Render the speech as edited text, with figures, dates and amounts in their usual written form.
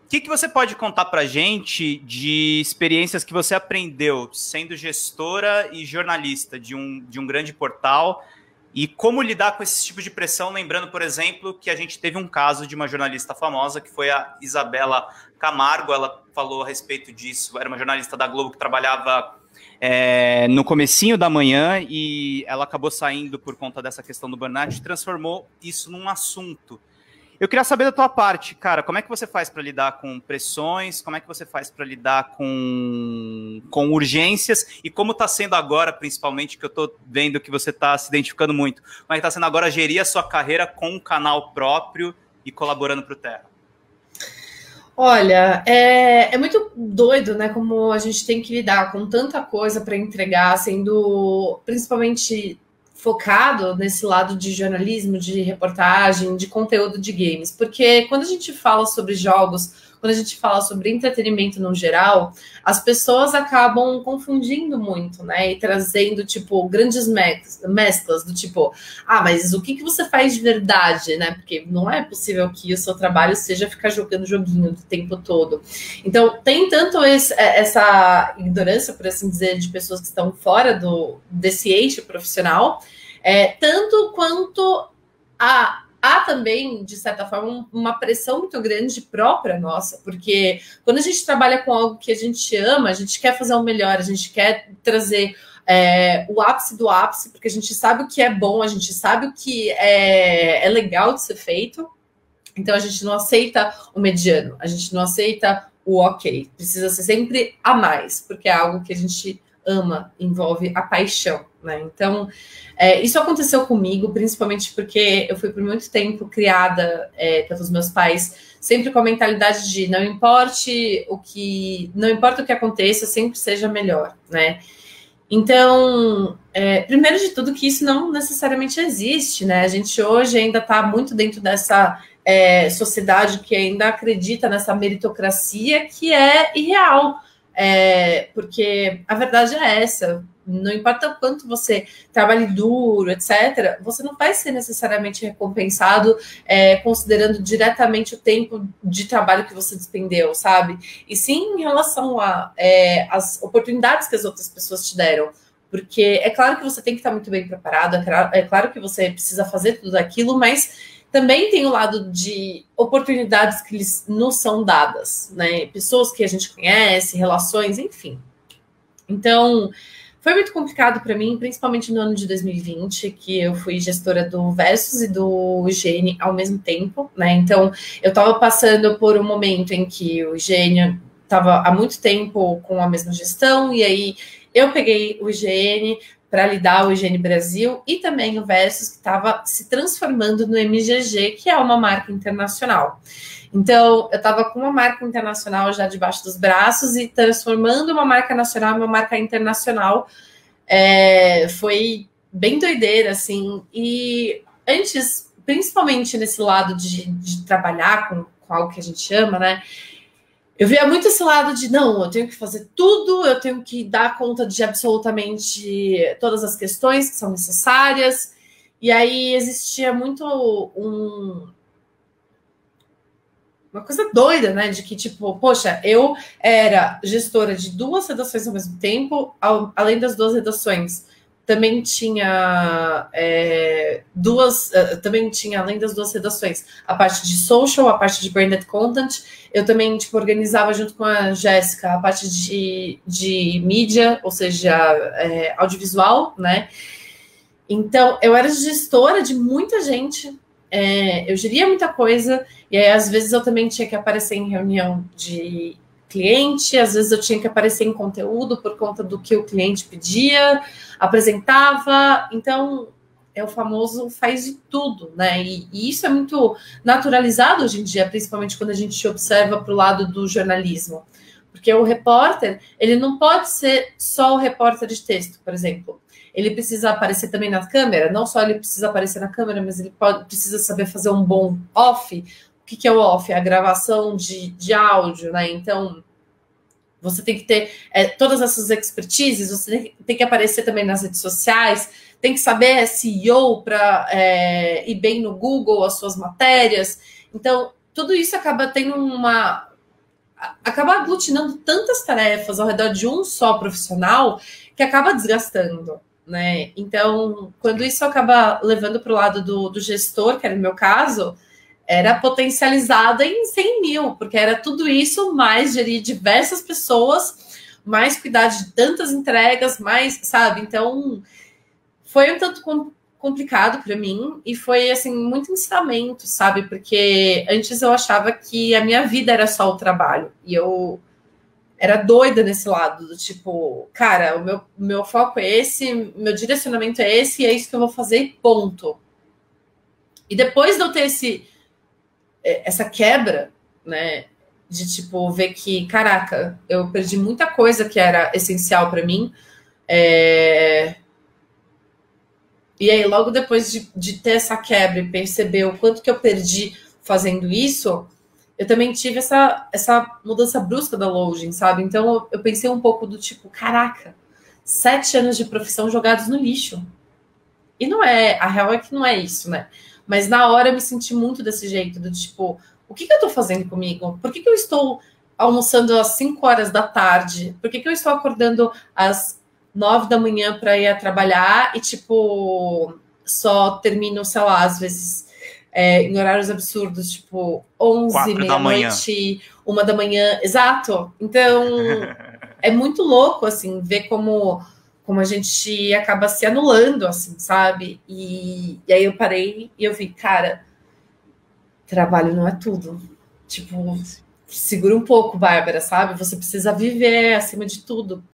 que você pode contar para a gente de experiências que você aprendeu sendo gestora e jornalista de um grande portal e como lidar com esse tipo de pressão? Lembrando, por exemplo, que a gente teve um caso de uma jornalista famosa, que foi a Isabela Camargo. Ela falou a respeito disso, era uma jornalista da Globo que trabalhava no comecinho da manhã e ela acabou saindo por conta dessa questão do burnout e transformou isso num assunto. Eu queria saber da tua parte, cara, como é que você faz para lidar com pressões, como é que você faz para lidar com urgências e como está sendo agora, principalmente, que eu estou vendo que você está se identificando muito, como é que está sendo agora gerir a sua carreira com um canal próprio e colaborando para o Terra? Olha, é muito doido, né? Como a gente tem que lidar com tanta coisa para entregar, sendo principalmente focado nesse lado de jornalismo, de reportagem, de conteúdo de games. Porque quando a gente fala sobre jogos, quando a gente fala sobre entretenimento no geral, as pessoas acabam confundindo muito, né? E trazendo, tipo, grandes mesclas do tipo, mas o que você faz de verdade, né? Porque não é possível que o seu trabalho seja ficar jogando joguinho o tempo todo. Então, tem tanto essa ignorância, por assim dizer, de pessoas que estão fora desse eixo profissional, tanto quanto há também, de certa forma, uma pressão muito grande própria nossa, porque quando a gente trabalha com algo que a gente ama, a gente quer fazer o melhor, a gente quer trazer o ápice do ápice, porque a gente sabe o que é bom, a gente sabe o que é legal de ser feito, então a gente não aceita o mediano, a gente não aceita o ok, precisa ser sempre a mais, porque é algo que a gente ama, envolve a paixão, né? Então, isso aconteceu comigo, principalmente porque eu fui por muito tempo criada pelos meus pais, sempre com a mentalidade de não importa o que aconteça, sempre seja melhor, né? Então, primeiro de tudo, que isso não necessariamente existe, né? A gente hoje ainda está muito dentro dessa sociedade que ainda acredita nessa meritocracia que é irreal. Porque a verdade é essa, não importa o quanto você trabalhe duro, etc., você não vai ser necessariamente recompensado considerando diretamente o tempo de trabalho que você despendeu, sabe? E sim em relação às oportunidades que as outras pessoas te deram. Porque é claro que você tem que estar muito bem preparado, é claro que você precisa fazer tudo aquilo, mas também tem o lado de oportunidades que nos são dadas, né? Pessoas que a gente conhece, relações, enfim. Então, foi muito complicado para mim, principalmente no ano de 2020, que eu fui gestora do Versus e do IGN ao mesmo tempo, né? Então, eu estava passando por um momento em que o IGN estava há muito tempo com a mesma gestão, e aí eu peguei o IGN para lidar o IGN Brasil e também o Versus, que estava se transformando no MGG, que é uma marca internacional. Então, eu estava com uma marca internacional já debaixo dos braços e transformando uma marca nacional em uma marca internacional. Foi bem doideira, assim. E antes, principalmente nesse lado de trabalhar com algo que a gente ama, né? Eu via muito esse lado de, não, eu tenho que fazer tudo, eu tenho que dar conta de absolutamente todas as questões que são necessárias. E aí existia muito uma coisa doida, né? De que, tipo, poxa, eu era gestora de 2 redações ao mesmo tempo, além das 2 redações. Também tinha também tinha, além das 2 redações, a parte de social, a parte de branded content. Eu também, tipo, organizava junto com a Jéssica a parte de mídia, ou seja, audiovisual, né? Então, eu era gestora de muita gente, eu geria muita coisa, e aí, às vezes, eu também tinha que aparecer em reunião de cliente, às vezes eu tinha que aparecer em conteúdo por conta do que o cliente pedia, apresentava, então é o famoso faz de tudo, né? E isso é muito naturalizado hoje em dia, principalmente quando a gente observa para o lado do jornalismo, porque o repórter, ele não pode ser só o repórter de texto, por exemplo. Ele precisa aparecer também na câmera, não só ele precisa aparecer na câmera, mas ele precisa saber fazer um bom off. O que é o off? É a gravação de áudio, né? Então, você tem que ter todas essas expertises, você tem que aparecer também nas redes sociais, tem que saber SEO para ir bem no Google, as suas matérias. Então, tudo isso acaba tendo acaba aglutinando tantas tarefas ao redor de um só profissional que acaba desgastando, né? Então, quando isso acaba levando para o lado do gestor, que era o meu caso, era potencializada em 100 mil, porque era tudo isso, mais gerir diversas pessoas, mais cuidar de tantas entregas, mais, sabe? Então, foi um tanto complicado para mim e foi, assim, muito ensinamento, sabe? Porque antes eu achava que a minha vida era só o trabalho e eu era doida nesse lado, do tipo, cara, o meu foco é esse, meu direcionamento é esse e é isso que eu vou fazer, ponto. E depois de eu ter essa quebra, né, de tipo ver que, caraca, eu perdi muita coisa que era essencial para mim. E aí, logo depois de ter essa quebra e perceber o quanto que eu perdi fazendo isso, eu também tive essa mudança brusca da Login, sabe? Então eu pensei um pouco do tipo, caraca, 7 anos de profissão jogados no lixo. E não é, a real é que não é isso, né? Mas na hora eu me senti muito desse jeito, do tipo, o que eu tô fazendo comigo? Por que eu estou almoçando às 5 horas da tarde? Por que eu estou acordando às 9 da manhã para ir a trabalhar e, tipo, só termino, sei lá, às vezes em horários absurdos, tipo, 11, meia-noite, 1 da manhã. Exato. Então, é muito louco, assim, ver como a gente acaba se anulando, assim, sabe? E aí eu parei e eu vi, cara, trabalho não é tudo. Tipo, segura um pouco, Bárbara, sabe? Você precisa viver acima de tudo.